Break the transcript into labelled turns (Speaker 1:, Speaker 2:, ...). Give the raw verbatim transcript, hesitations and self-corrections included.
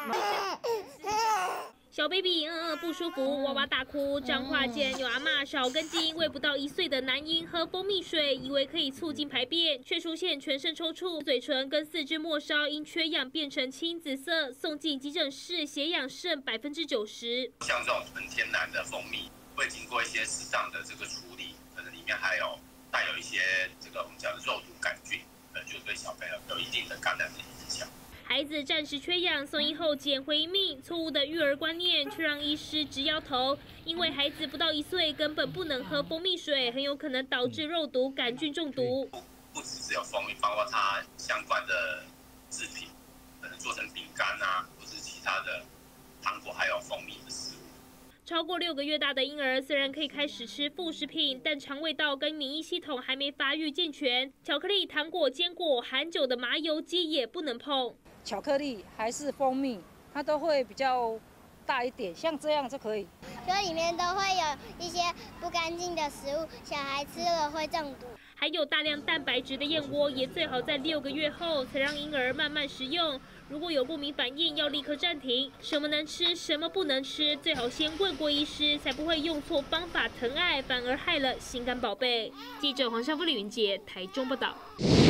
Speaker 1: 小 baby 嗯嗯不舒服，哇哇大哭。彰化县有阿嬷少根筋，喂不到一岁的男婴喝蜂蜜水，以为可以促进排便，却出现全身抽搐、嘴唇跟四肢末梢因缺氧变成青紫色，送进急诊室，血氧剩百分之九十。
Speaker 2: 像这种纯天然的蜂蜜，会经过一些适当的这个处理，可能里面还有带有一些这个我们讲的肉毒杆菌，呃，就对小朋友有一定的感染的影响。
Speaker 1: 孩子暂时缺氧，送医后捡回一命。错误的育儿观念却让医师直摇头，因为孩子不到一岁根本不能喝蜂蜜水，很有可能导致肉毒杆菌中毒。
Speaker 2: 不不只只有蜂蜜，包括它相关的制品，可能做成饼干啊，或是其他的糖果，还有蜂蜜的食物。
Speaker 1: 超过六个月大的婴儿虽然可以开始吃副食品，但肠胃道跟免疫系统还没发育健全，巧克力、糖果、坚果、含酒的麻油鸡也不能碰。
Speaker 3: 巧克力还是蜂蜜，它都会比较大一点，像这样就可以。
Speaker 4: 就里面都会有一些不干净的食物，小孩吃了会中毒。
Speaker 1: 还有大量蛋白质的燕窝，也最好在六个月后才让婴儿慢慢食用。如果有过敏反应，要立刻暂停。什么能吃，什么不能吃，最好先问过医师，才不会用错方法疼爱，反而害了心肝宝贝。记者黄少富、李云杰，台中报道。